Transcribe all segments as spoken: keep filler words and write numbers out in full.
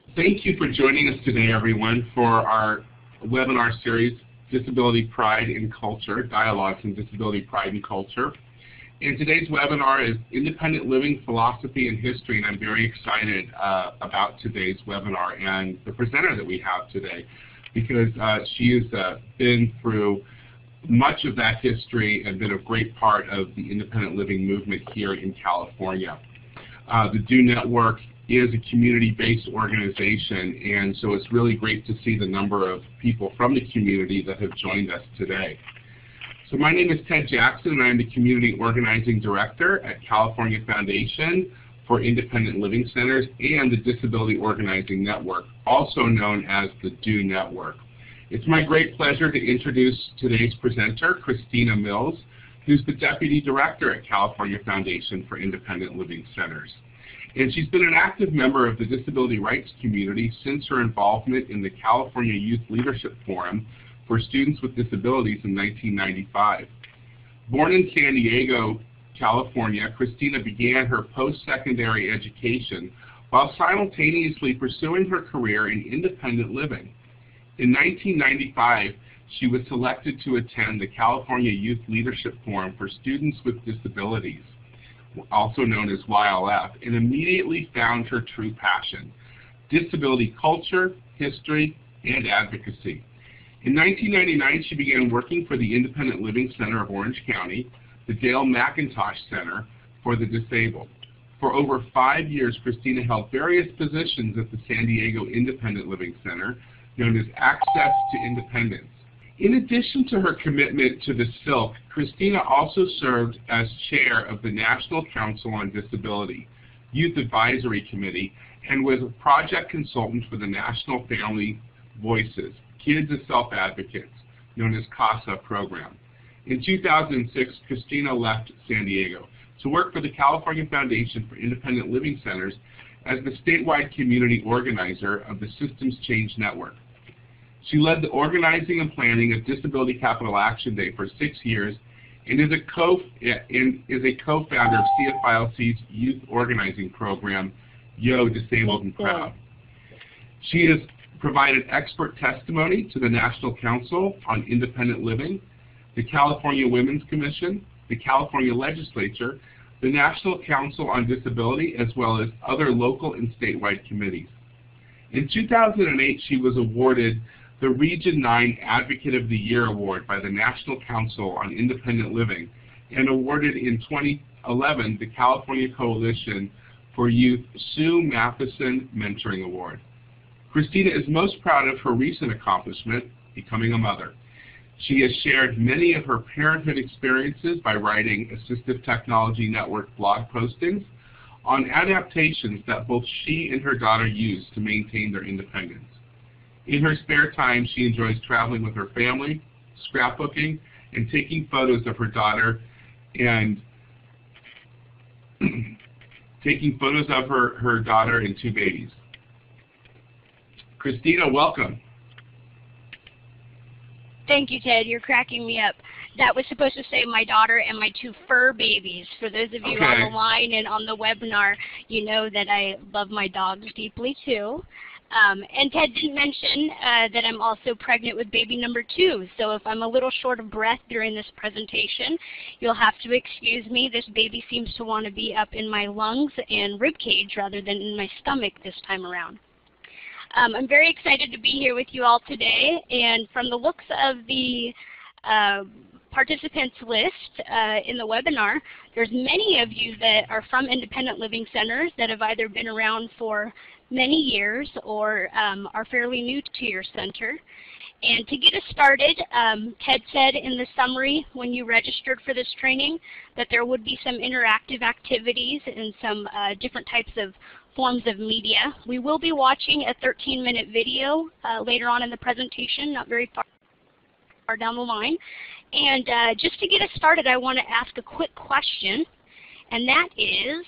Thank you for joining us today, everyone, for our webinar series, Disability Pride in Culture, Dialogues in Disability Pride and Culture. And today's webinar is Independent Living Philosophy and History, and I'm very excited uh, about today's webinar and the presenter that we have today, because uh, she has uh, been through much of that history and been a great part of the independent living movement here in California. Uh, the D O Network is a community-based organization, and so it's really great to see the number of people from the community that have joined us today. So my name is Ted Jackson, and I'm the Community Organizing Director at California Foundation for Independent Living Centers and the Disability Organizing Network, also known as the D O Network. It's my great pleasure to introduce today's presenter, Christina Mills, who's the Deputy Director at California Foundation for Independent Living Centers. And she's been an active member of the disability rights community since her involvement in the California Youth Leadership Forum for Students with Disabilities in nineteen ninety-five. Born in San Diego, California, Christina began her post-secondary education while simultaneously pursuing her career in independent living. In nineteen ninety-five, she was selected to attend the California Youth Leadership Forum for Students with Disabilities, also known as Y L F, and immediately found her true passion: disability culture, history, and advocacy. In nineteen ninety-nine, she began working for the Independent Living Center of Orange County, the Dale McIntosh Center for the Disabled. For over five years, Christina held various positions at the San Diego Independent Living Center, known as Access to Independence. In addition to her commitment to the C F I L C, Christina also served as chair of the National Council on Disability Youth Advisory Committee and was a project consultant for the National Family Voices Kids as Self-Advocates, known as CASA program. In two thousand six, Christina left San Diego to work for the California Foundation for Independent Living Centers as the statewide community organizer of the Systems Change Network. She led the organizing and planning of Disability Capital Action Day for six years and is a co and is a co-founder of C F I L C's youth organizing program, Yo Disabled and Proud. She has provided expert testimony to the National Council on Independent Living, the California Women's Commission, the California Legislature, the National Council on Disability, as well as other local and statewide committees. In two thousand eight, she was awarded the Region nine Advocate of the Year Award by the National Council on Independent Living and awarded in twenty eleven the California Coalition for Youth Sue Matheson Mentoring Award. Christina is most proud of her recent accomplishment, becoming a mother. She has shared many of her parenthood experiences by writing Assistive Technology Network blog postings on adaptations that both she and her daughter use to maintain their independence. In her spare time, she enjoys traveling with her family, scrapbooking, and taking photos of her daughter and taking photos of her, her daughter and two babies. Christina, welcome. Thank you, Ted. You're cracking me up. That was supposed to say my daughter and my two fur babies. For those of you okay. on the line and on the webinar, you know that I love my dogs deeply too. Um, and Ted didn't mention uh, that I'm also pregnant with baby number two. So if I'm a little short of breath during this presentation, you'll have to excuse me. This baby seems to want to be up in my lungs and rib cage rather than in my stomach this time around. Um, I'm very excited to be here with you all today, and from the looks of the uh, participants list uh, in the webinar, there's many of you that are from independent living centers that have either been around for many years or um, are fairly new to your center. And to get us started, um, Ted said in the summary when you registered for this training that there would be some interactive activities and some uh, different types of forms of media. We will be watching a thirteen minute video uh, later on in the presentation, not very far, far down the line. And uh, just to get us started, I want to ask a quick question, and that is,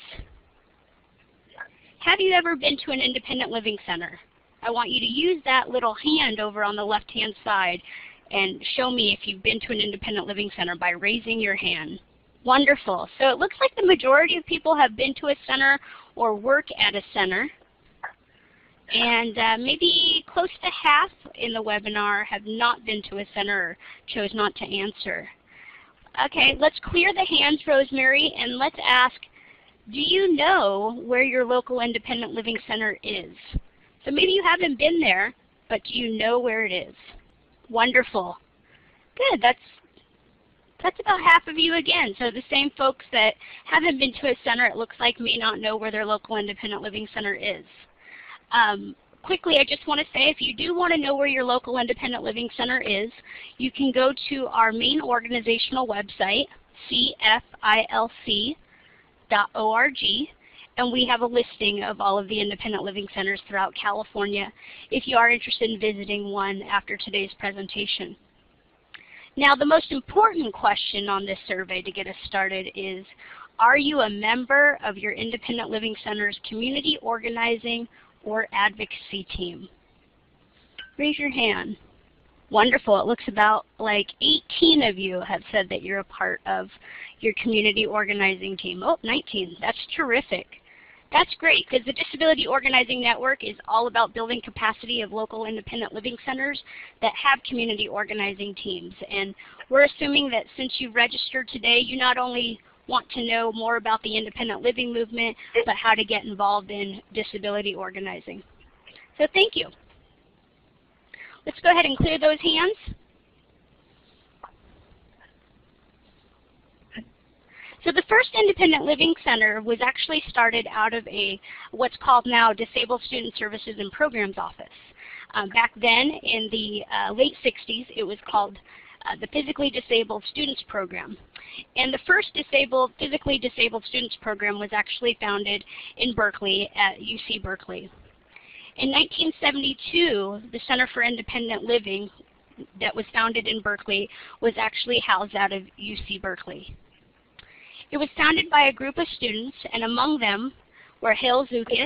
have you ever been to an independent living center? I want you to use that little hand over on the left-hand side and show me if you've been to an independent living center by raising your hand. Wonderful. So it looks like the majority of people have been to a center or work at a center. And uh, maybe close to half in the webinar have not been to a center or chose not to answer. Okay, let's clear the hands, Rosemary, and let's ask, do you know where your local independent living center is? So maybe you haven't been there, but do you know where it is? Wonderful. Good. That's that's about half of you again. So the same folks that haven't been to a center, it looks like, may not know where their local independent living center is. Um, quickly, I just want to say, if you do want to know where your local independent living center is, you can go to our main organizational website, C F I L C dot org, and we have a listing of all of the independent living centers throughout California if you are interested in visiting one after today's presentation. Now, the most important question on this survey to get us started is, are you a member of your independent living center's community organizing or advocacy team? Raise your hand. Wonderful. It looks about like eighteen of you have said that you're a part of your community organizing team. Oh, nineteen. That's terrific. That's great, because the Disability Organizing Network is all about building capacity of local independent living centers that have community organizing teams. And we're assuming that since you've registered today, you not only want to know more about the independent living movement, but how to get involved in disability organizing. So thank you. Let's go ahead and clear those hands. So the first independent living center was actually started out of a what's called now Disabled Student Services and Programs Office. Um, back then in the uh, late sixties, it was called uh, the Physically Disabled Students Program. And the first disabled, physically disabled students program was actually founded in Berkeley at U C Berkeley. In nineteen seventy-two, the Center for Independent Living that was founded in Berkeley was actually housed out of U C Berkeley. It was founded by a group of students, and among them were Hale Zukas,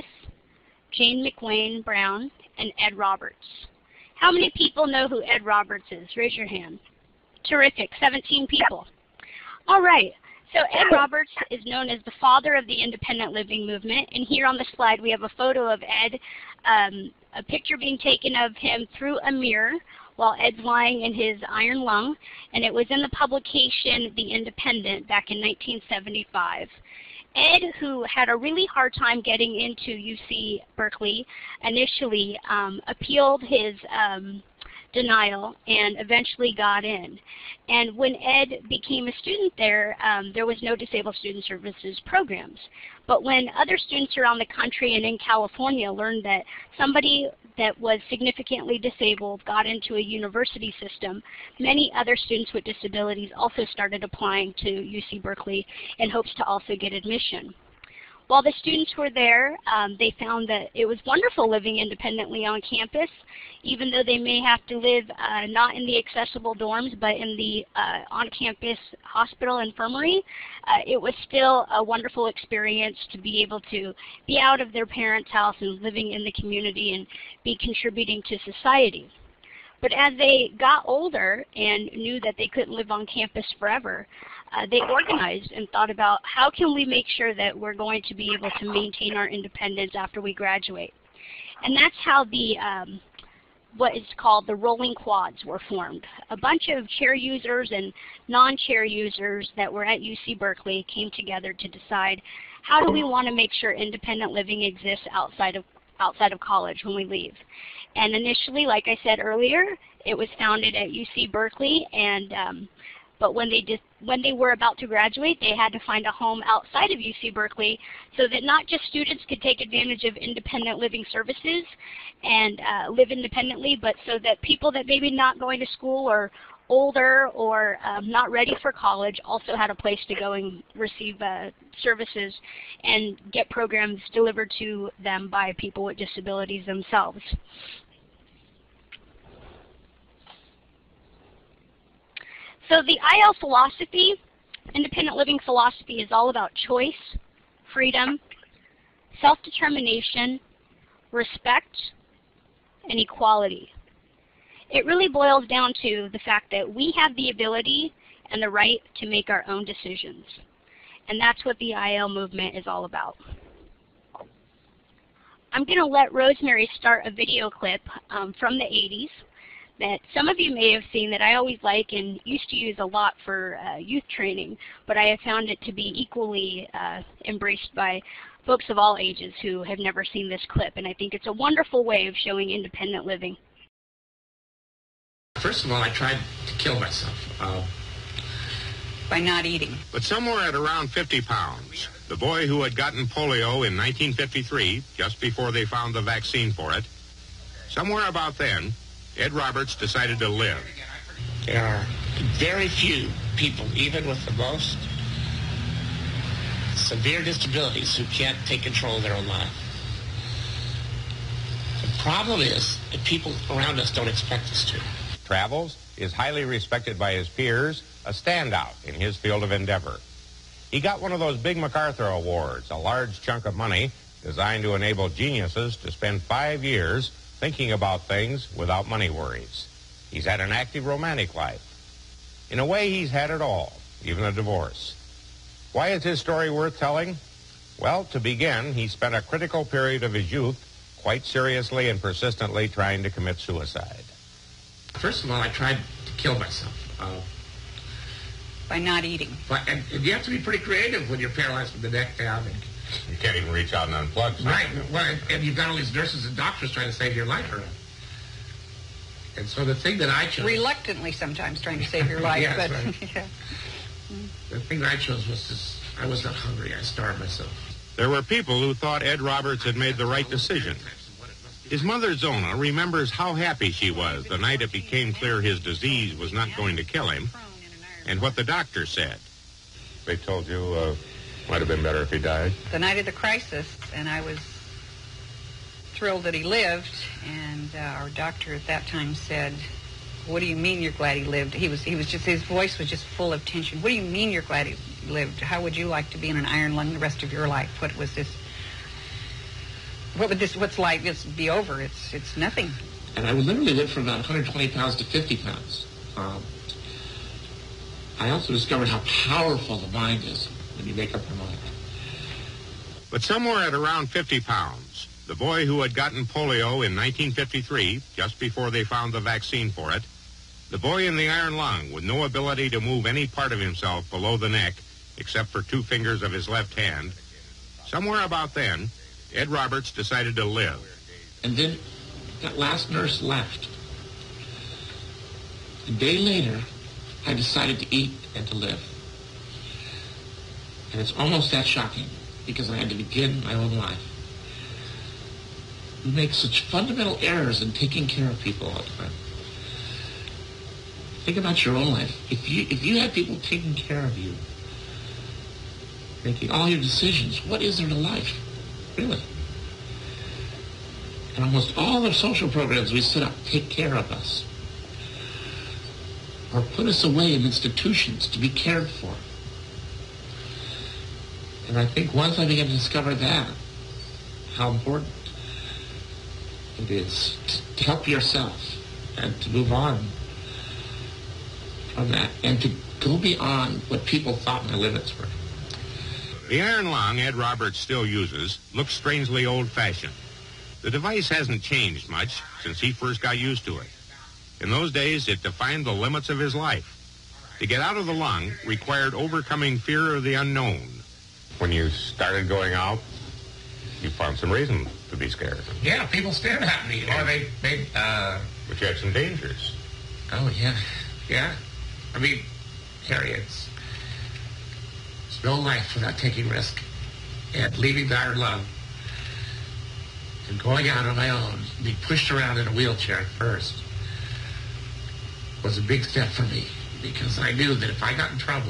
Jane McWayne Brown, and Ed Roberts. How many people know who Ed Roberts is? Raise your hand. Terrific, seventeen people. All right, so Ed Roberts is known as the father of the independent living movement, and here on the slide we have a photo of Ed, um, a picture being taken of him through a mirror while Ed's lying in his iron lung, and it was in the publication The Independent back in nineteen seventy-five. Ed, who had a really hard time getting into U C Berkeley, initially um, appealed his um, denial and eventually got in. And when Ed became a student there, um, there was no Disabled Student Services programs. But when other students around the country and in California learned that somebody that was significantly disabled got into a university system, many other students with disabilities also started applying to U C Berkeley in hopes to also get admission. While the students were there, um, they found that it was wonderful living independently on campus, even though they may have to live uh, not in the accessible dorms, but in the uh, on-campus hospital infirmary. Uh, it was still a wonderful experience to be able to be out of their parents' house and living in the community and be contributing to society. But as they got older and knew that they couldn't live on campus forever, uh, they organized and thought about how can we make sure that we're going to be able to maintain our independence after we graduate. And that's how the um, what is called the rolling quads were formed. A bunch of chair users and non-chair users that were at U C Berkeley came together to decide how do we want to make sure independent living exists outside of outside of college when we leave. And initially, like I said earlier, it was founded at U C Berkeley, and um, but when they did, when they were about to graduate, they had to find a home outside of U C Berkeley so that not just students could take advantage of independent living services and uh, live independently, but so that people that maybe not going to school or older or um, not ready for college also had a place to go and receive uh, services and get programs delivered to them by people with disabilities themselves. So the I L philosophy, independent living philosophy, is all about choice, freedom, self-determination, respect, and equality. It really boils down to the fact that we have the ability and the right to make our own decisions. And that's what the I L movement is all about. I'm going to let Rosemary start a video clip um, from the eighties that some of you may have seen that I always like and used to use a lot for uh, youth training, but I have found it to be equally uh, embraced by folks of all ages who have never seen this clip, and I think it's a wonderful way of showing independent living. First of all, I tried to kill myself. Uh, by not eating. But somewhere at around fifty pounds, the boy who had gotten polio in nineteen fifty-three, just before they found the vaccine for it, somewhere about then, Ed Roberts decided to live. There are very few people, even with the most severe disabilities, who can't take control of their own life. The problem is that people around us don't expect us to. Travels, is highly respected by his peers, a standout in his field of endeavor. He got one of those big MacArthur Awards, a large chunk of money designed to enable geniuses to spend five years thinking about things without money worries. He's had an active romantic life. In a way, he's had it all, even a divorce. Why is his story worth telling? Well, to begin, he spent a critical period of his youth quite seriously and persistently trying to commit suicide. First of all, I tried to kill myself. Uh, by not eating. But, and, and you have to be pretty creative when you're paralyzed from the neck down. And, you can't even reach out and unplug. So. Right. Well, and, and you've got all these nurses and doctors trying to save your life around. And so the thing that I chose... Reluctantly sometimes trying to save your life. Yes, but, right. Yeah. The thing that I chose was this, I was not hungry. I starved myself. There were people who thought Ed Roberts had made the right decision. His mother, Zona, remembers how happy she was the night it became clear his disease was not going to kill him, and what the doctor said. They told you uh, might have been better if he died? The night of the crisis, and I was thrilled that he lived, and uh, our doctor at that time said, "What do you mean you're glad he lived?" He was, he was just, his voice was just full of tension. "What do you mean you're glad he lived? How would you like to be in an iron lung the rest of your life? What was this? What would this? What's life? It's be over. It's it's nothing." And I literally went from about one hundred twenty pounds to fifty pounds. Um, I also discovered how powerful the mind is when you make up your mind. But somewhere at around fifty pounds, the boy who had gotten polio in nineteen fifty-three, just before they found the vaccine for it, the boy in the iron lung with no ability to move any part of himself below the neck except for two fingers of his left hand, somewhere about then, Ed Roberts decided to live. And then that last nurse left. A day later, I decided to eat and to live. And it's almost that shocking because I had to begin my own life. We make such fundamental errors in taking care of people all the time. Think about your own life. If you if you had people taking care of you, making all your decisions, what is there to life? Really? And almost all the social programs we set up take care of us. Or put us away in institutions to be cared for. And I think once I began to discover that, how important it is to help yourself and to move on from that and to go beyond what people thought my limits were. The iron lung Ed Roberts still uses looks strangely old-fashioned. The device hasn't changed much since he first got used to it. In those days, it defined the limits of his life. To get out of the lung required overcoming fear of the unknown. When you started going out, you found some reason to be scared. Yeah, people stared at me. Or they, they, uh... But you had some dangers. Oh, yeah. Yeah. I mean, Harry, it's... It's no life without taking risk. And leaving the iron lung and going out on my own, being pushed around in a wheelchair at first, was a big step for me, because I knew that if I got in trouble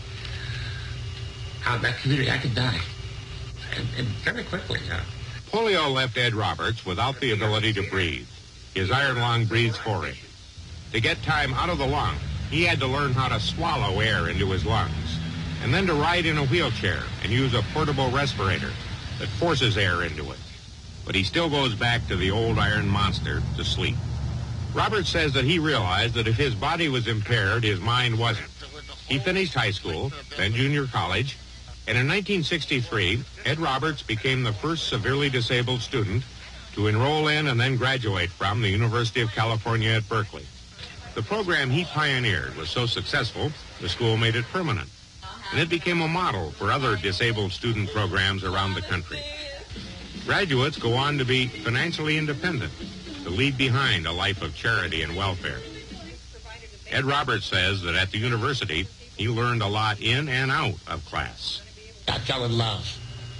out in that community, I could die. And, and very quickly, yeah. Polio left Ed Roberts without the ability to breathe. His iron lung breathes for him. To get time out of the lung, he had to learn how to swallow air into his lungs, and then to ride in a wheelchair and use a portable respirator that forces air into it. But he still goes back to the old iron monster to sleep. Roberts says that he realized that if his body was impaired, his mind wasn't. He finished high school, then junior college, And in nineteen sixty-three, Ed Roberts became the first severely disabled student to enroll in and then graduate from the University of California at Berkeley. The program he pioneered was so successful, the school made it permanent, and it became a model for other disabled student programs around the country. Graduates go on to be financially independent, to leave behind a life of charity and welfare. Ed Roberts says that at the university, he learned a lot in and out of class. I fell in love.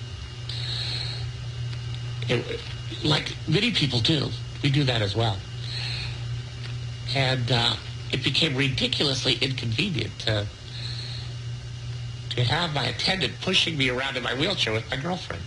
It, like many people do, we do that as well. And uh, it became ridiculously inconvenient to, to have my attendant pushing me around in my wheelchair with my girlfriend.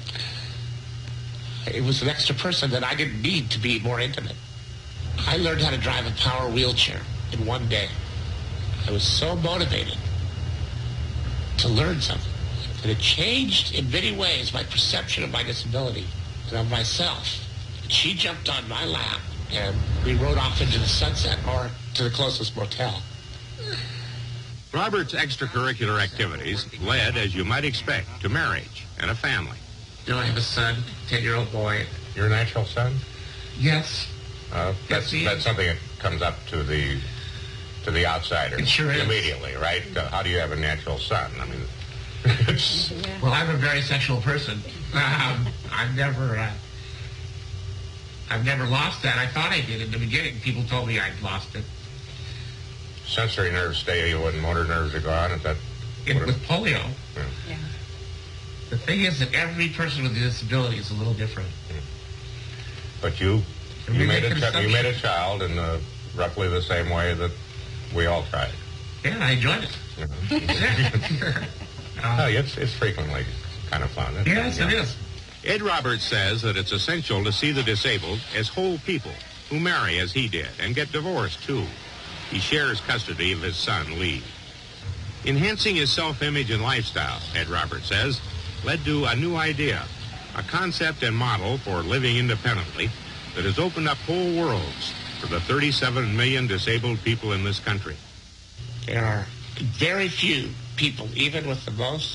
It was an extra person that I didn't need to be more intimate. I learned how to drive a power wheelchair in one day. I was so motivated to learn something that it changed in many ways my perception of my disability and of myself. She jumped on my lap and we rode off into the sunset or to the closest motel. Robert's extracurricular activities led, as you might expect, to marriage and a family. You know, I have a son, ten-year-old boy. Your natural son? Yes. Uh, that's Yes, that's something that comes up to the to the outsider It sure is. immediately, right? Uh, how do you have a natural son? I mean, it's, Well, I'm a very sexual person. Um, I've never, uh, I've never lost that. I thought I did in the beginning. People told me I'd lost it. sensory nerves stay when motor nerves are gone. Is that It, what it- with polio, yeah. Yeah. the thing is that every person with a disability is a little different. But you And you we made make a an chi- you made a assumption. child in uh, roughly the same way that we all tried. Yeah, I enjoyed it. You know? Yeah. Oh, uh, it's it's frequently kind of fun. isn't it? yes, it is. Ed Roberts says that it's essential to see the disabled as whole people who marry as he did and get divorced, too. He shares custody of his son, Lee. Enhancing his self-image and lifestyle, Ed Roberts says, led to a new idea, a concept and model for living independently that has opened up whole worlds for the thirty-seven million disabled people in this country. There are very few people, even with the most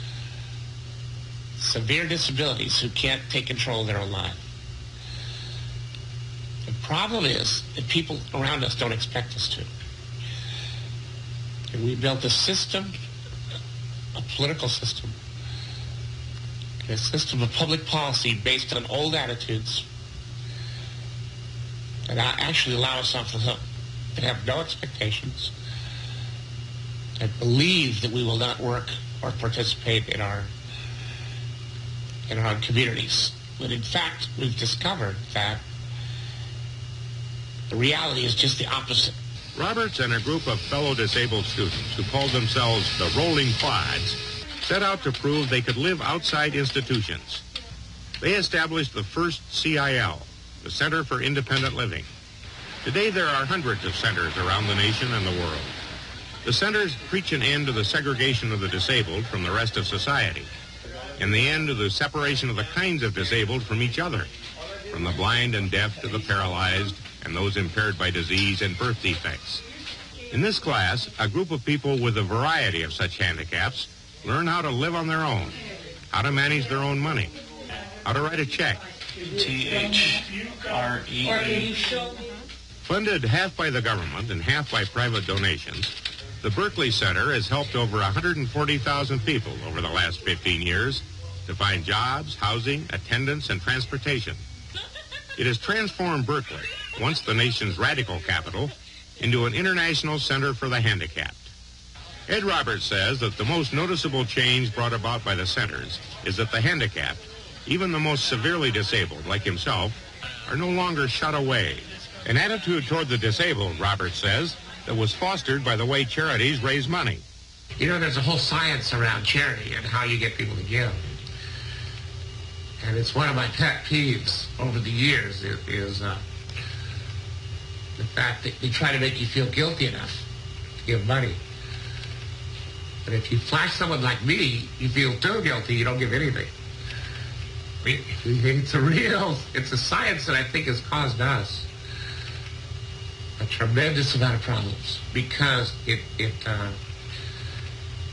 severe disabilities, who can't take control of their own life. The problem is that people around us don't expect us to. And we built a system, a political system, a system of public policy based on old attitudes that actually allow us off the hook, that have no expectations, that believe that we will not work or participate in our in our communities. But in fact, we've discovered that the reality is just the opposite. Roberts and a group of fellow disabled students who called themselves the Rolling Quads set out to prove they could live outside institutions. They established the first C I L, the Center for Independent Living. Today there are hundreds of centers around the nation and the world. The centers preach an end to the segregation of the disabled from the rest of society, and the end to the separation of the kinds of disabled from each other, from the blind and deaf to the paralyzed and those impaired by disease and birth defects. In this class, a group of people with a variety of such handicaps learn how to live on their own, how to manage their own money, how to write a check. T H R E E. Funded half by the government and half by private donations, the Berkeley Center has helped over one hundred forty thousand people over the last fifteen years to find jobs, housing, attendance, and transportation. It has transformed Berkeley, once the nation's radical capital, into an international center for the handicapped. Ed Roberts says that the most noticeable change brought about by the centers is that the handicapped, even the most severely disabled like himself, are no longer shut away. An attitude toward the disabled, Roberts says, that was fostered by the way charities raise money. You know, there's a whole science around charity and how you get people to give. And it's one of my pet peeves over the years is, is uh, the fact that they try to make you feel guilty enough to give money. But if you flash someone like me, you feel too guilty, you don't give anything. I mean, it's a real, it's a science that I think has caused us a tremendous amount of problems because it, it, uh,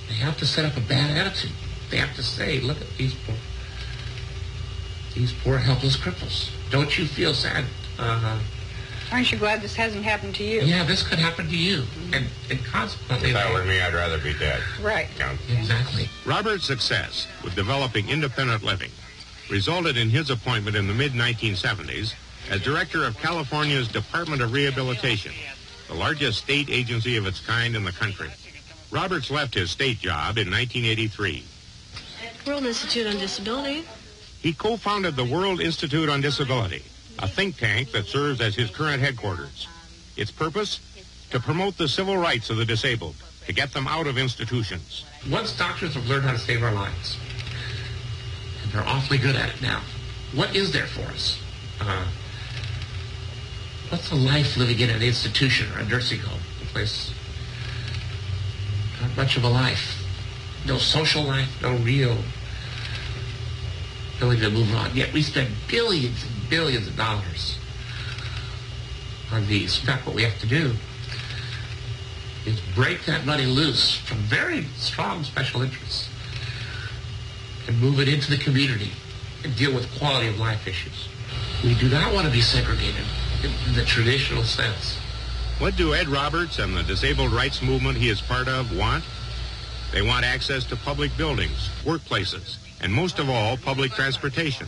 They have to set up a bad attitude. They have to say, look at these poor, these poor helpless cripples. Don't you feel sad? Uh, Aren't you glad this hasn't happened to you? Yeah, this could happen to you. Mm-hmm. And, and consequently... If that were me, I'd rather be dead. Right. Yeah. Exactly. Robert's success with developing independent living resulted in his appointment in the mid nineteen seventies as director of California's Department of Rehabilitation, the largest state agency of its kind in the country. Roberts left his state job in nineteen eighty-three. World Institute on Disability. He co-founded the World Institute on Disability, a think tank that serves as his current headquarters. Its purpose? To promote the civil rights of the disabled, to get them out of institutions. Once doctors have learned how to save our lives, and they're awfully good at it now, what is there for us? Uh, what's a life living in an institution or a nursing home? A place, not much of a life. No social life, no real ability to move on. Yet we spend billions and billions of dollars on these. In fact, what we have to do is break that money loose from very strong special interests and move it into the community and deal with quality of life issues. We do not want to be segregated in the traditional sense. What do Ed Roberts and the disabled rights movement he is part of want? They want access to public buildings, workplaces, and most of all, public transportation.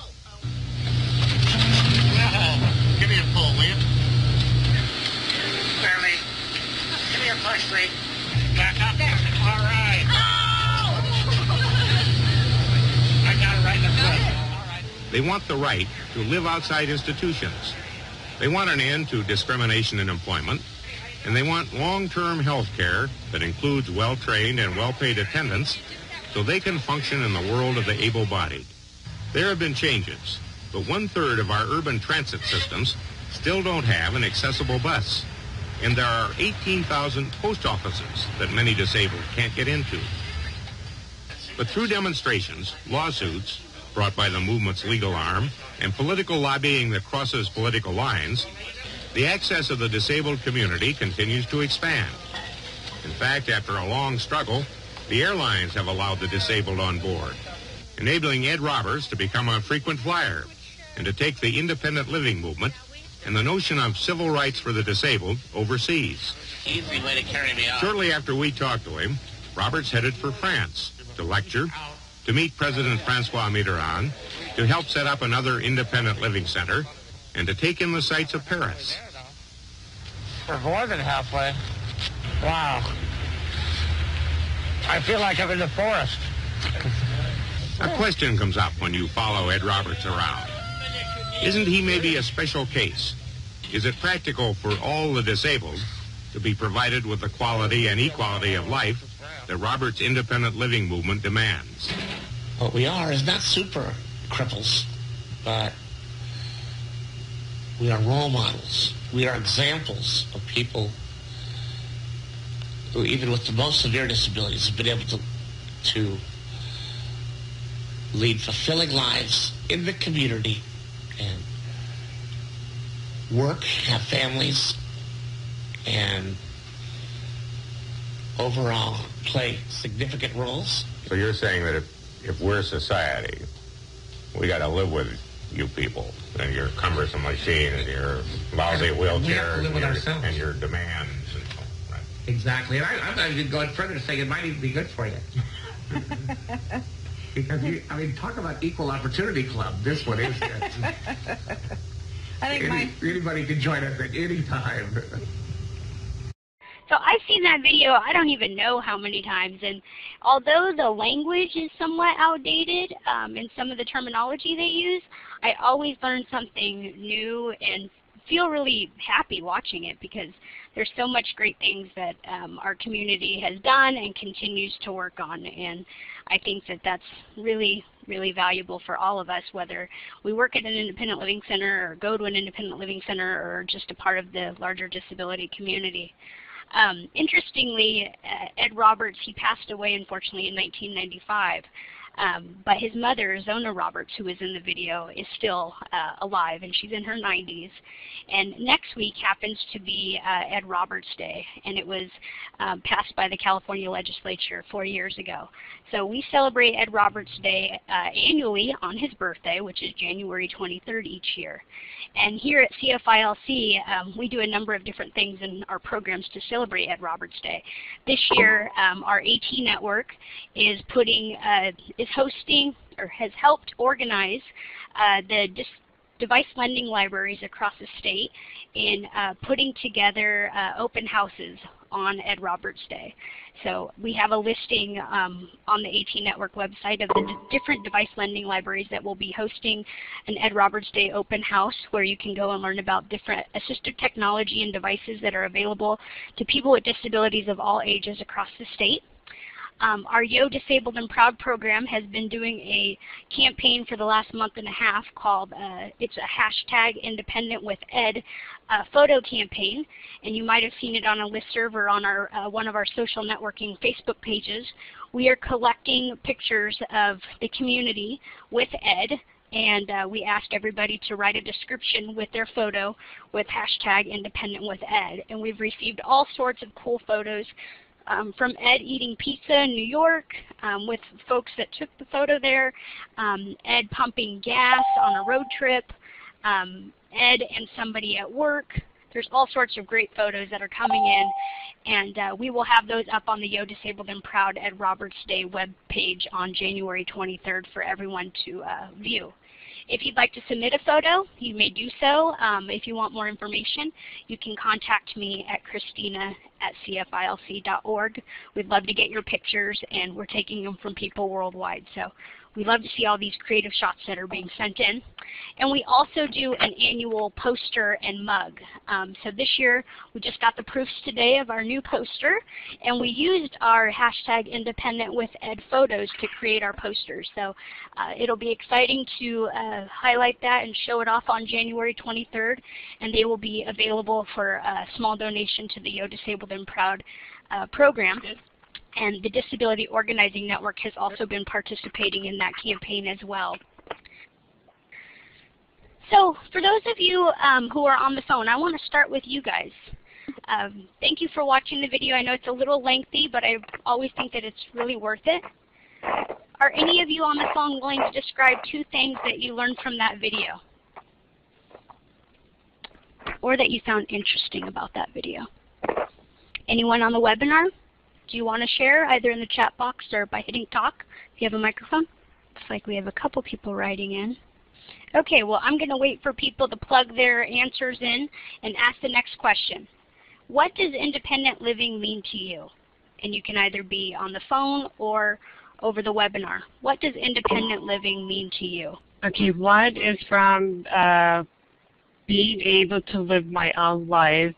Give me a pull, will you? Barely. Give me a push, please. Back up there. All right. Oh! I got it right in the foot. All right. They want the right to live outside institutions. They want an end to discrimination in employment, and they want long-term health care that includes well-trained and well-paid attendants so they can function in the world of the able-bodied. There have been changes, but one-third of our urban transit systems still don't have an accessible bus, and there are eighteen thousand post offices that many disabled can't get into. But through demonstrations, lawsuits brought by the movement's legal arm, and political lobbying that crosses political lines, the access of the disabled community continues to expand. In fact, after a long struggle, the airlines have allowed the disabled on board, enabling Ed Roberts to become a frequent flyer and to take the independent living movement and the notion of civil rights for the disabled overseas. Easy way to carry me out. Shortly after we talked to him, Roberts headed for France to lecture, to meet President Francois Mitterrand, to help set up another independent living center, and to take in the sights of Paris. We're more than halfway. Wow. I feel like I'm in the forest. A question comes up when you follow Ed Roberts around. Isn't he maybe a special case? Is it practical for all the disabled to be provided with the quality and equality of life that Roberts' independent living movement demands? What we are is not super cripples, but we are role models. We are examples of people who, even with the most severe disabilities, have been able to, to lead fulfilling lives in the community and work, have families, and overall play significant roles. So you're saying that if, if we're society, we got to live with you people and your cumbersome machine and your lousy wheelchair live with and, ourselves. your, and your demands. And so, right. Exactly. And I, I'm not even going further to say it might even be good for you. Because, you, I mean, talk about equal opportunity club. This one is good. I think Any, my... anybody can join us at any time. So I've seen that video, I don't even know how many times, and although the language is somewhat outdated um, in some of the terminology they use, I always learn something new and feel really happy watching it because there's so much great things that um, our community has done and continues to work on, and I think that that's really, really valuable for all of us, whether we work at an independent living center or go to an independent living center or just a part of the larger disability community. Um, interestingly, uh, Ed Roberts, he passed away unfortunately in nineteen ninety-five. Um, but his mother, Zona Roberts, who is in the video, is still uh, alive, and she's in her nineties. And next week happens to be uh, Ed Roberts Day, and it was um, passed by the California legislature four years ago. So we celebrate Ed Roberts Day uh, annually on his birthday, which is January twenty-third each year. And here at C F I L C, um, we do a number of different things in our programs to celebrate Ed Roberts Day. This year, um, our AT network is putting, uh, is hosting, or has helped organize uh, the dis device lending libraries across the state in uh, putting together uh, open houses on Ed Roberts Day. So we have a listing um, on the AT Network website of the different device lending libraries that will be hosting an Ed Roberts Day open house, where you can go and learn about different assistive technology and devices that are available to people with disabilities of all ages across the state. Um, our Yo Disabled and Proud program has been doing a campaign for the last month and a half called, uh, it's a hashtag Independent with Ed uh, photo campaign, and you might have seen it on a listserv or on our, uh, one of our social networking Facebook pages. We are collecting pictures of the community with Ed, and uh, we asked everybody to write a description with their photo with hashtag Independent with Ed, and we've received all sorts of cool photos. Um, from Ed eating pizza in New York um, with folks that took the photo there, um, Ed pumping gas on a road trip, um, Ed and somebody at work. There's all sorts of great photos that are coming in, and uh, we will have those up on the Yo Disabled and Proud Ed Roberts Day webpage on January twenty-third for everyone to uh, view. If you'd like to submit a photo, you may do so. Um, if you want more information, you can contact me at Christina at C F I L C dot org. We'd love to get your pictures, and we're taking them from people worldwide. So we love to see all these creative shots that are being sent in. And we also do an annual poster and mug. Um, so this year, we just got the proofs today of our new poster, and we used our hashtag Independent with Ed photos to create our posters. So uh, it'll be exciting to uh, highlight that and show it off on January twenty-third, and they will be available for a small donation to the Yo Disabled and Proud uh, program. And the Disability Organizing Network has also been participating in that campaign as well. So for those of you um, who are on the phone, I want to start with you guys. Um, thank you for watching the video. I know it's a little lengthy, but I always think that it's really worth it. Are any of you on the phone willing to describe two things that you learned from that video, or that you found interesting about that video? Anyone on the webinar? Do you want to share either in the chat box or by hitting talk if you have a microphone? Looks like we have a couple people writing in. Okay, well, I'm going to wait for people to plug their answers in and ask the next question. What does independent living mean to you? And you can either be on the phone or over the webinar. What does independent living mean to you? Okay, one is from uh, being able to live my own life,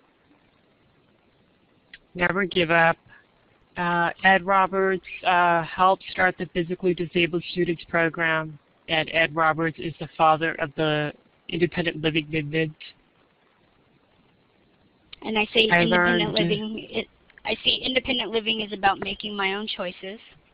never give up. Uh, Ed Roberts uh, helped start the Physically Disabled Students Program, and Ed Roberts is the father of the independent living movement. And I say I independent learned, living, it, I see independent living is about making my own choices.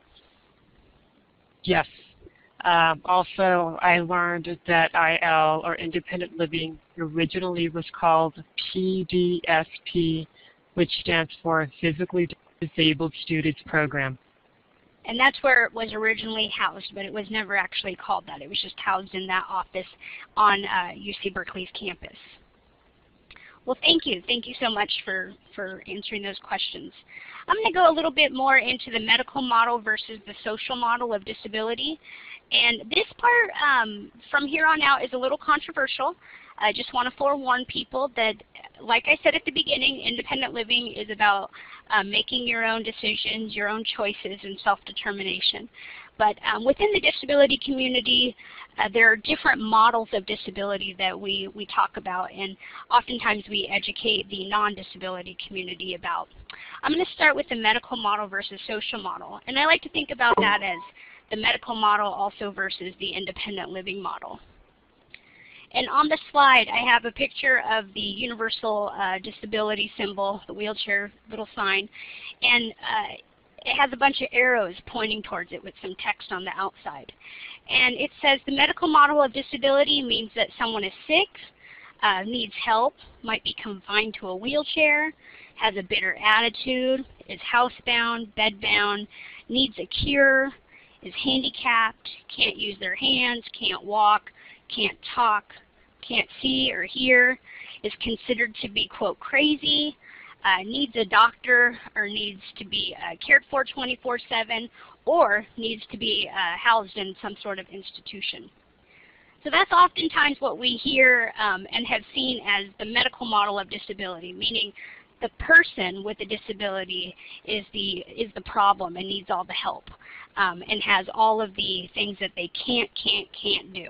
Yes. Um, also, I learned that I L, or independent living, originally was called P D S P, which stands for Physically Disabled Students Program. And that's where it was originally housed, but it was never actually called that. It was just housed in that office on uh, U C Berkeley's campus. Well, thank you. Thank you so much for, for answering those questions. I'm going to go a little bit more into the medical model versus the social model of disability. And this part, um, from here on out, is a little controversial. I just want to forewarn people that, like I said at the beginning, independent living is about uh, making your own decisions, your own choices, and self-determination. But um, within the disability community, uh, there are different models of disability that we, we talk about, and oftentimes we educate the non-disability community about. I'm going to start with the medical model versus social model, and I like to think about that as the medical model also versus the independent living model. And on the slide, I have a picture of the universal uh, disability symbol, the wheelchair little sign. And uh, it has a bunch of arrows pointing towards it with some text on the outside. And it says the medical model of disability means that someone is sick, uh, needs help, might be confined to a wheelchair, has a bitter attitude, is housebound, bedbound, needs a cure, is handicapped, can't use their hands, can't walk, can't talk, can't see or hear, is considered to be, quote, crazy, uh, needs a doctor or needs to be uh, cared for twenty-four seven, or needs to be uh, housed in some sort of institution. So that's oftentimes what we hear um, and have seen as the medical model of disability, meaning the person with a disability is the, is the problem and needs all the help um, and has all of the things that they can't, can't, can't do.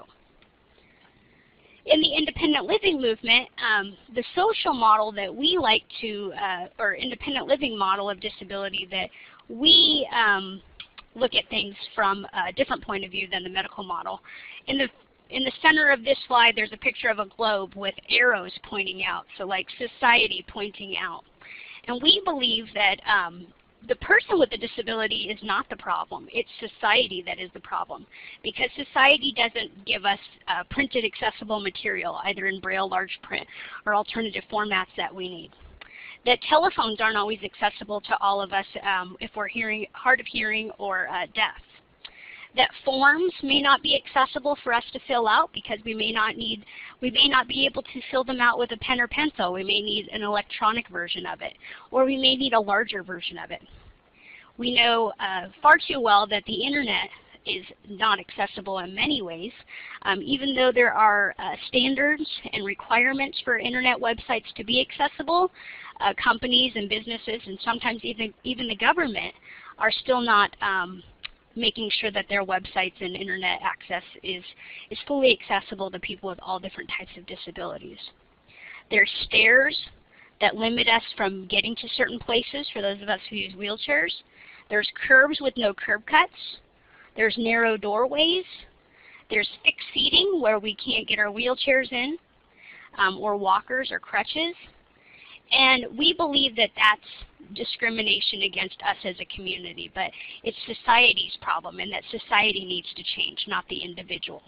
In the independent living movement, um, the social model that we like to, uh, or independent living model of disability that we um, look at things from a different point of view than the medical model. In the In the center of this slide, there's a picture of a globe with arrows pointing out, so like society pointing out. And we believe that um, the person with the disability is not the problem. It's society that is the problem, because society doesn't give us uh, printed accessible material, either in Braille, large print, or alternative formats that we need. That telephones aren't always accessible to all of us um, if we're hearing, hard of hearing or uh, deaf. That forms may not be accessible for us to fill out because we may not need, we may not be able to fill them out with a pen or pencil. We may need an electronic version of it, or we may need a larger version of it. We know uh, far too well that the internet is not accessible in many ways. Um, even though there are uh, standards and requirements for internet websites to be accessible, uh, companies and businesses and sometimes even, even the government are still not um, making sure that their websites and internet access is, is fully accessible to people with all different types of disabilities. There's stairs that limit us from getting to certain places for those of us who use wheelchairs. There's curbs with no curb cuts. There's narrow doorways. There's fixed seating where we can't get our wheelchairs in, um, or walkers or crutches. And we believe that that's discrimination against us as a community, but it's society's problem, and that society needs to change, not the individual.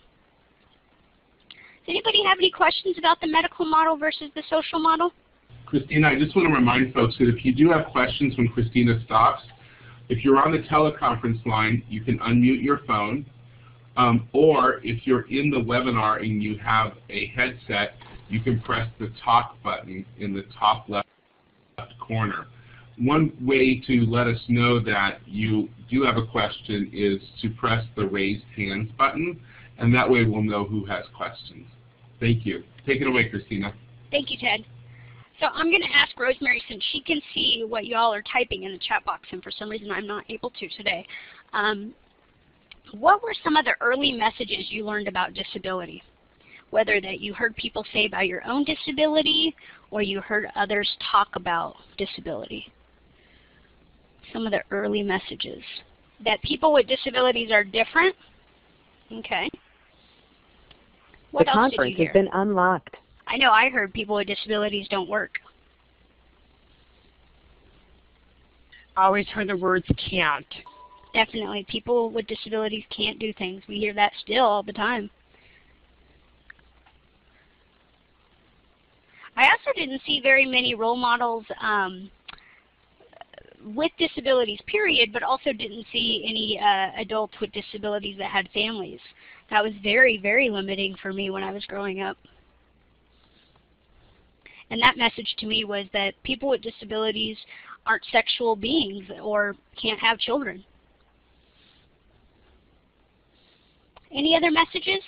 Does anybody have any questions about the medical model versus the social model? Christina, I just want to remind folks that if you do have questions when Christina stops, if you're on the teleconference line, you can unmute your phone, um, or if you're in the webinar and you have a headset, you can press the talk button in the top left corner. One way to let us know that you do have a question is to press the raised hands button, and that way we'll know who has questions. Thank you. Take it away, Christina. Thank you, Ted. So I'm going to ask Rosemary, since she can see what you all are typing in the chat box, and for some reason I'm not able to today. Um, what were some of the early messages you learned about disability? Whether that you heard people say about your own disability, or you heard others talk about disability. Some of the early messages. That people with disabilities are different. Okay. What the else did you conference hear? has been unlocked. I know I heard people with disabilities don't work. I always heard the words can't. Definitely. People with disabilities can't do things. We hear that still all the time. I also didn't see very many role models um, with disabilities, period, but also didn't see any uh, adults with disabilities that had families. That was very, very limiting for me when I was growing up. And that message to me was that people with disabilities aren't sexual beings or can't have children. Any other messages?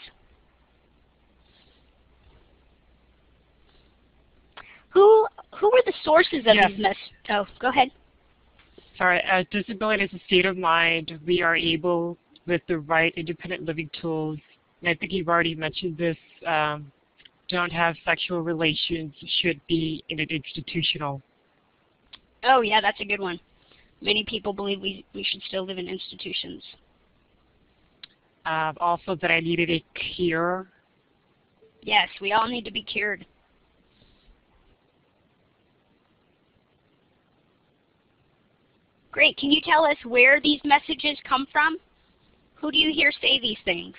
Who who were the sources of yes. these messages? Oh, go ahead. Sorry, uh, disability is a state of mind. We are able, with the right independent living tools, and I think you've already mentioned this, um, don't have sexual relations, should be in an institutional. Oh yeah, that's a good one. Many people believe we, we should still live in institutions. Uh, also that I needed a cure. Yes, we all need to be cured. Great. Can you tell us where these messages come from? Who do you hear say these things?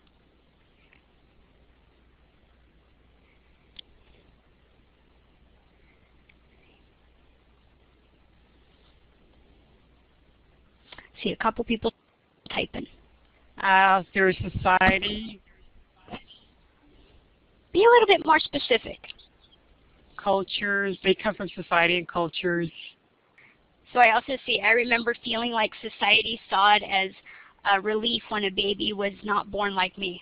See a couple people typing. Uh, through society. Be a little bit more specific. Cultures. They come from society and cultures. So I also see, I remember feeling like society saw it as a relief when a baby was not born like me.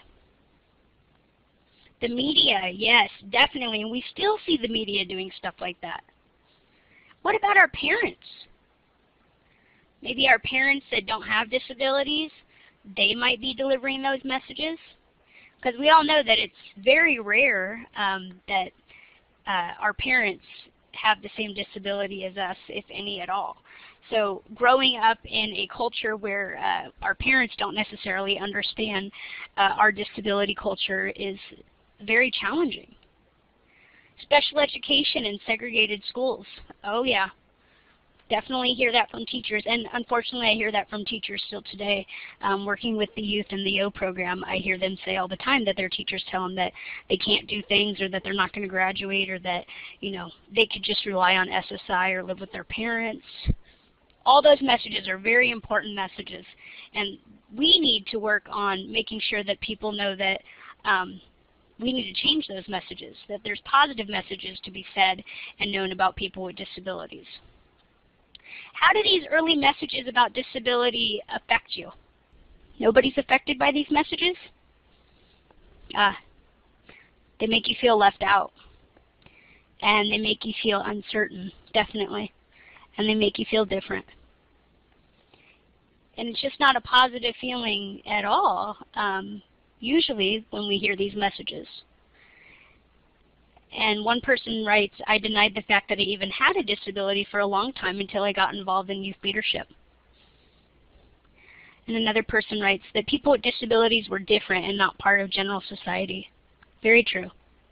The media, yes, definitely. And we still see the media doing stuff like that. What about our parents? Maybe our parents that don't have disabilities, they might be delivering those messages. Because we all know that it's very rare um, that uh, our parents have the same disability as us, if any at all. So growing up in a culture where uh, our parents don't necessarily understand uh, our disability culture is very challenging. Special education and segregated schools. Oh yeah. Definitely hear that from teachers, and unfortunately I hear that from teachers still today. Um, working with the youth in the O program, I hear them say all the time that their teachers tell them that they can't do things, or that they're not going to graduate, or that, you know, they could just rely on S S I or live with their parents. All those messages are very important messages, and we need to work on making sure that people know that um, we need to change those messages, that there's positive messages to be said and known about people with disabilities. How do these early messages about disability affect you? Nobody's affected by these messages? Uh, they make you feel left out. And they make you feel uncertain, definitely. And they make you feel different. And it's just not a positive feeling at all, um, usually when we hear these messages. And one person writes, I denied the fact that I even had a disability for a long time until I got involved in youth leadership. And another person writes that people with disabilities were different and not part of general society. Very true.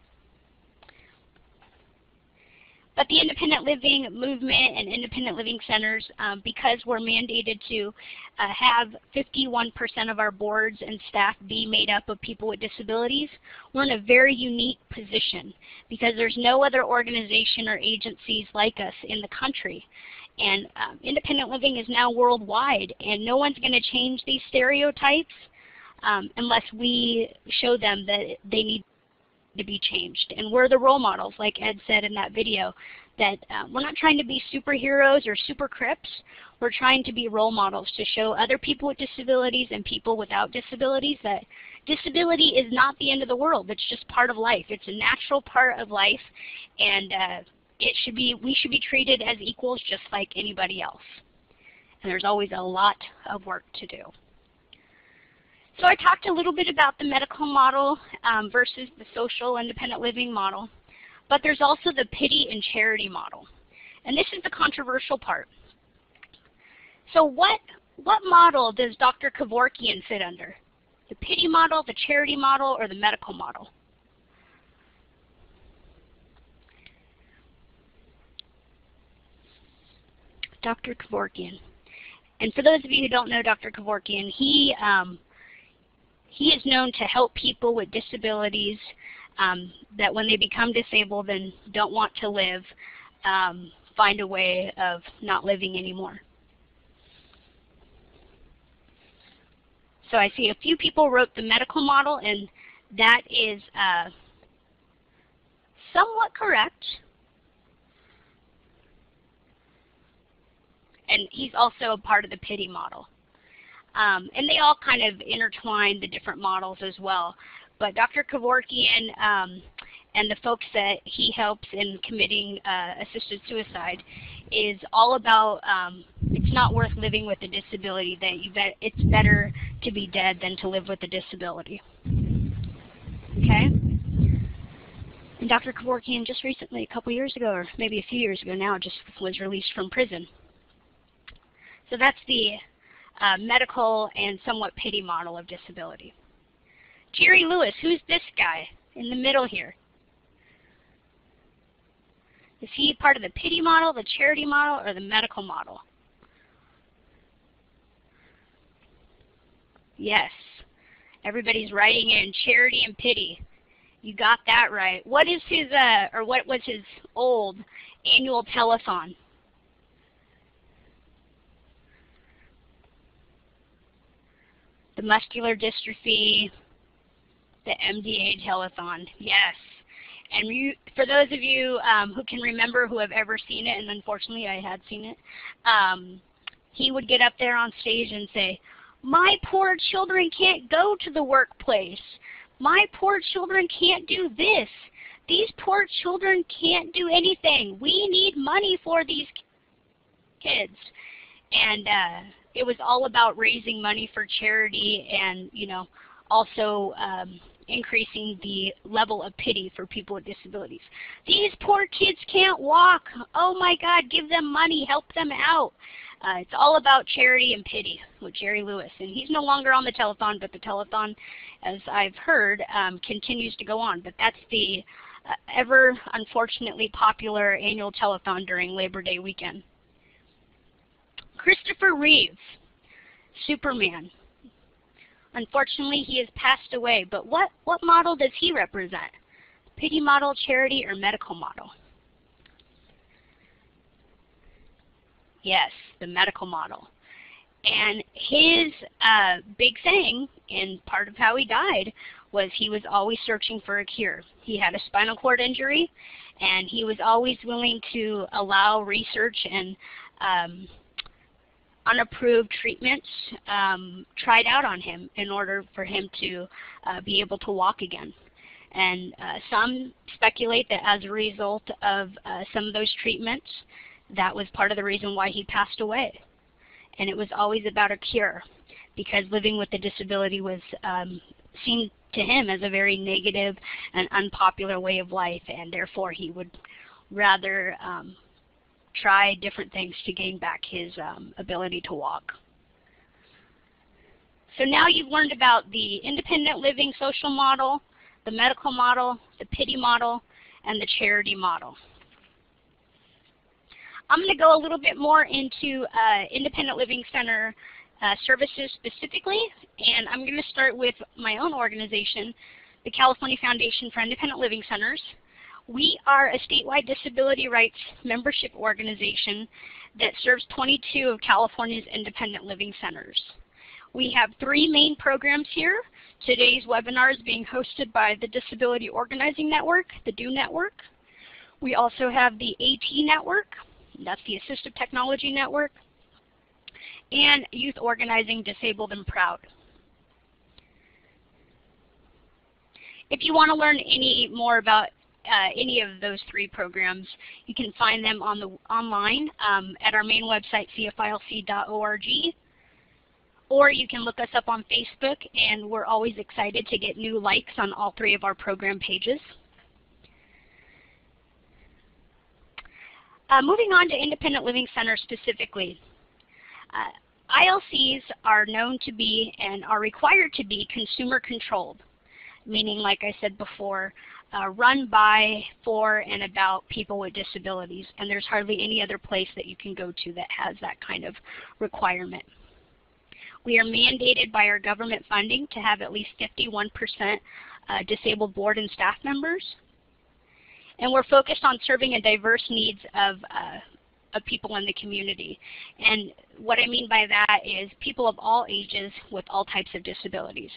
But the independent living movement and independent living centers, um, because we're mandated to uh, have fifty-one percent of our boards and staff be made up of people with disabilities, we're in a very unique position because there's no other organization or agencies like us in the country. And um, independent living is now worldwide, and no one's going to change these stereotypes um, unless we show them that they need to be changed. And we're the role models, like Ed said in that video, that uh, we're not trying to be superheroes or super crips. We're trying to be role models to show other people with disabilities and people without disabilities that disability is not the end of the world. It's just part of life. It's a natural part of life, and uh, it should be, we should be treated as equals just like anybody else. And there's always a lot of work to do. So I talked a little bit about the medical model um, versus the social independent living model, but there's also the pity and charity model. And this is the controversial part. So what, what model does Doctor Kevorkian fit under? The pity model, the charity model, or the medical model? Doctor Kevorkian. And for those of you who don't know Doctor Kevorkian, he um, He is known to help people with disabilities um, that when they become disabled and don't want to live, um, find a way of not living anymore. So I see a few people wrote the medical model, and that is uh, somewhat correct. And he's also a part of the pity model. Um, and they all kind of intertwine the different models as well. But Doctor Kevorkian um, and the folks that he helps in committing uh, assisted suicide is all about um, it's not worth living with a disability, that you bet it's better to be dead than to live with a disability. Okay? And Doctor Kevorkian just recently, a couple years ago, or maybe a few years ago now, just was released from prison. So that's the Uh, medical and somewhat pity model of disability. Jerry Lewis, who's this guy in the middle here? Is he part of the pity model, the charity model, or the medical model? Yes. Everybody's writing in charity and pity. You got that right. What is his, uh, or what was his old annual telethon? The muscular dystrophy, the M D A telethon. Yes. And you, for those of you um, who can remember, who have ever seen it, and unfortunately I had seen it, um, he would get up there on stage and say, "My poor children can't go to the workplace. My poor children can't do this. These poor children can't do anything. We need money for these kids." And uh, it was all about raising money for charity and, you know, also um, increasing the level of pity for people with disabilities. These poor kids can't walk. Oh my God, give them money, help them out. Uh, it's all about charity and pity with Jerry Lewis. And he's no longer on the telethon, but the telethon, as I've heard, um, continues to go on. But that's the uh, ever, unfortunately, popular annual telethon during Labor Day weekend. Christopher Reeve, Superman. Unfortunately, he has passed away, but what, what model does he represent? Pity model, charity, or medical model? Yes, the medical model. And his uh, big thing, and part of how he died, was he was always searching for a cure. He had a spinal cord injury, and he was always willing to allow research and um, unapproved treatments um, tried out on him in order for him to uh, be able to walk again. And uh, some speculate that as a result of uh, some of those treatments, that was part of the reason why he passed away. And it was always about a cure, because living with a disability was um, seen to him as a very negative and unpopular way of life, and therefore he would rather um, try different things to gain back his um, ability to walk. So now you've learned about the independent living social model, the medical model, the pity model, and the charity model. I'm going to go a little bit more into uh, independent living center uh, services specifically, and I'm going to start with my own organization, the California Foundation for Independent Living Centers. We are a statewide disability rights membership organization that serves twenty-two of California's independent living centers. We have three main programs here. Today's webinar is being hosted by the Disability Organizing Network, the D O Network. We also have the A T Network, that's the Assistive Technology Network, and Youth Organizing Disabled and Proud. If you want to learn any more about uh, any of those three programs, you can find them on the online um, at our main website, C F I L C dot org, or you can look us up on Facebook, and we're always excited to get new likes on all three of our program pages. Uh, moving on to independent living centers specifically. Uh, I L Cs are known to be and are required to be consumer controlled, meaning, like I said before, uh, run by, for, and about people with disabilities, and there's hardly any other place that you can go to that has that kind of requirement. We are mandated by our government funding to have at least fifty-one percent uh, disabled board and staff members. And we're focused on serving a diverse needs of, uh, of people in the community. And what I mean by that is people of all ages with all types of disabilities.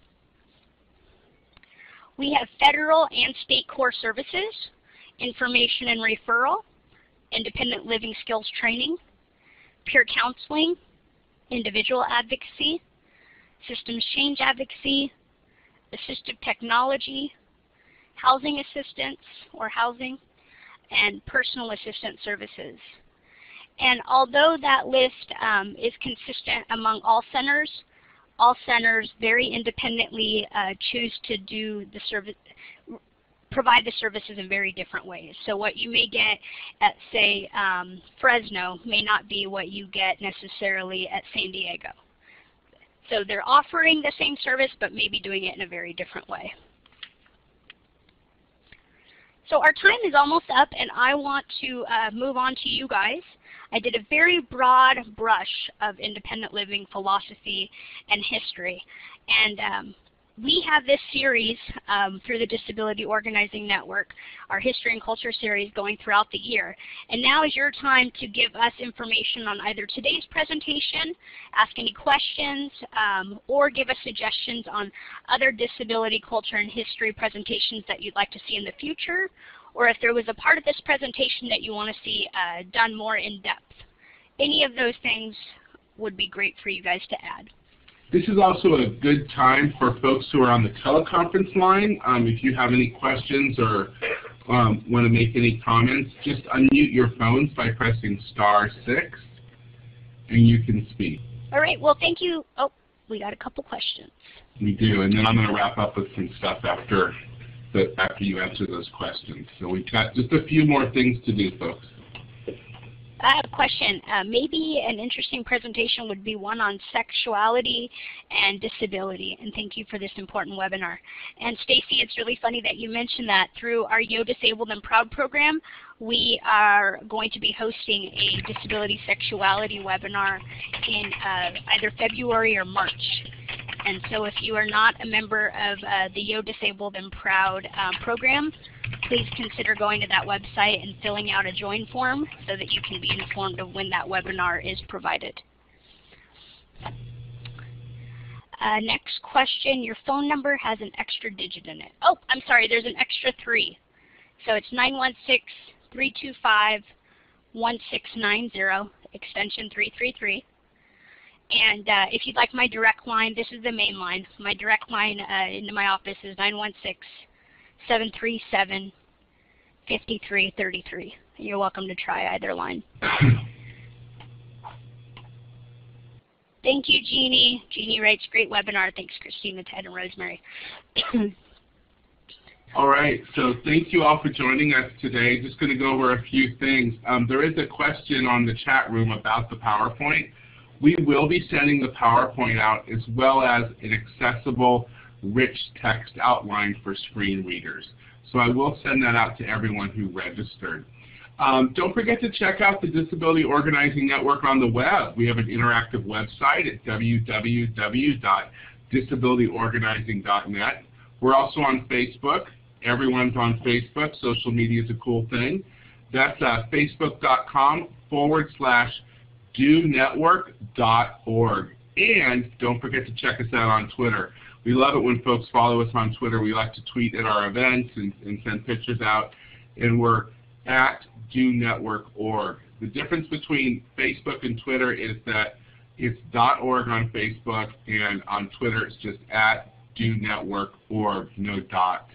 We have federal and state core services, information and referral, independent living skills training, peer counseling, individual advocacy, systems change advocacy, assistive technology, housing assistance or housing, and personal assistance services. And although that list um, is consistent among all centers, all centers very independently uh, choose to do the service, provide the services in very different ways. So what you may get at, say, um, Fresno may not be what you get necessarily at San Diego. So they're offering the same service, but maybe doing it in a very different way. So our time is almost up, and I want to uh, move on to you guys. I did a very broad brush of independent living philosophy and history. And um, we have this series um, through the Disability Organizing Network, our History and Culture series, going throughout the year. And now is your time to give us information on either today's presentation, ask any questions, um, or give us suggestions on other disability, culture, and history presentations that you'd like to see in the future, or if there was a part of this presentation that you want to see uh, done more in depth. Any of those things would be great for you guys to add. This is also a good time for folks who are on the teleconference line. Um, if you have any questions or um, want to make any comments, just unmute your phones by pressing star six, and you can speak. All right. Well, thank you. Oh, we got a couple questions. We do, and then I'm going to wrap up with some stuff after the, after you answer those questions. So we've got just a few more things to do, folks. I have a question. Uh, maybe an interesting presentation would be one on sexuality and disability, and thank you for this important webinar. And Stacy, it's really funny that you mentioned that. Through our Yo Disabled and Proud program, we are going to be hosting a disability sexuality webinar in uh, either February or March. And so if you are not a member of uh, the Yo Disabled and Proud uh, program, please consider going to that website and filling out a join form so that you can be informed of when that webinar is provided. Uh, next question, your phone number has an extra digit in it. Oh, I'm sorry, there's an extra three. So it's nine one six, three two five, one six nine zero, extension three three three. And uh, if you'd like my direct line, this is the main line. My direct line uh, into my office is nine one six, seven three seven, five three three three. You're welcome to try either line. Thank you, Jeannie. Jeannie writes, great webinar. Thanks, Christina, Ted, and Rosemary. All right, so thank you all for joining us today. Just going to go over a few things. Um, there is a question on the chat room about the PowerPoint. We will be sending the PowerPoint out as well as an accessible, rich text outline for screen readers. So I will send that out to everyone who registered. Um, don't forget to check out the Disability Organizing Network on the web. We have an interactive website at w w w dot disability organizing dot net. We're also on Facebook. Everyone's on Facebook. Social media is a cool thing. That's uh, facebook.com forward slash do network dot org. And don't forget to check us out on Twitter. We love it when folks follow us on Twitter. We like to tweet at our events and, and send pictures out. And we're at do network dot org. The difference between Facebook and Twitter is that it's .org on Facebook, and on Twitter it's just at do network dot org, no dot.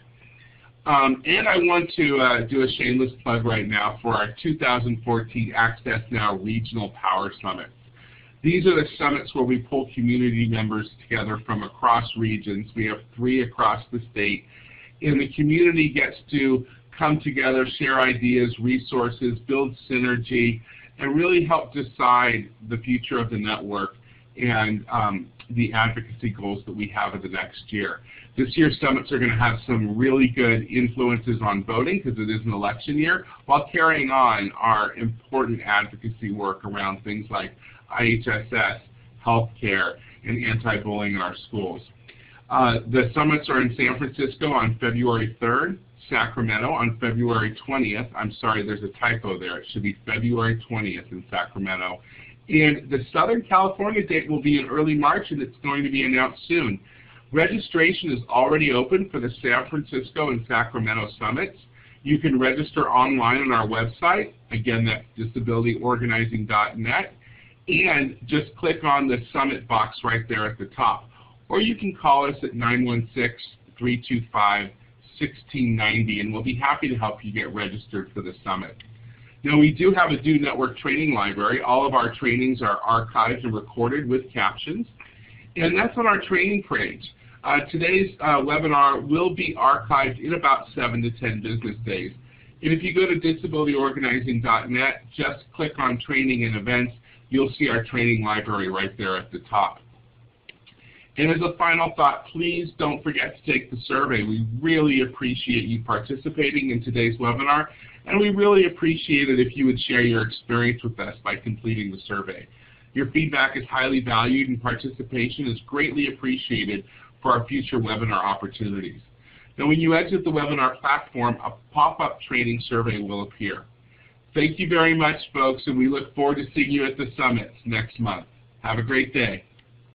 Um, and I want to uh, do a shameless plug right now for our two thousand fourteen Access Now Regional Power Summits. These are the summits where we pull community members together from across regions. We have three across the state. And the community gets to come together, share ideas, resources, build synergy, and really help decide the future of the network and um, the advocacy goals that we have in the next year. This year's summits are going to have some really good influences on voting because it is an election year, while carrying on our important advocacy work around things like I H S S, healthcare, and anti-bullying in our schools. Uh, the summits are in San Francisco on February third, Sacramento on February twentieth. I'm sorry, there's a typo there. It should be February twentieth in Sacramento. And the Southern California date will be in early March, and it's going to be announced soon. Registration is already open for the San Francisco and Sacramento summits. You can register online on our website. Again, that's disability organizing dot net. And just click on the summit box right there at the top. Or you can call us at nine one six, three two five, one six nine zero, and we'll be happy to help you get registered for the summit. Now, we do have a Do Network training library. All of our trainings are archived and recorded with captions, and that's on our training page. Uh, today's uh, webinar will be archived in about seven to ten business days. And if you go to disability organizing dot net, just click on Training and Events. You'll see our training library right there at the top. And as a final thought, please don't forget to take the survey. We really appreciate you participating in today's webinar, and we really appreciate it if you would share your experience with us by completing the survey. Your feedback is highly valued, and participation is greatly appreciated for our future webinar opportunities. Now, when you exit the webinar platform, a pop-up training survey will appear. Thank you very much, folks, and we look forward to seeing you at the summits next month. Have a great day.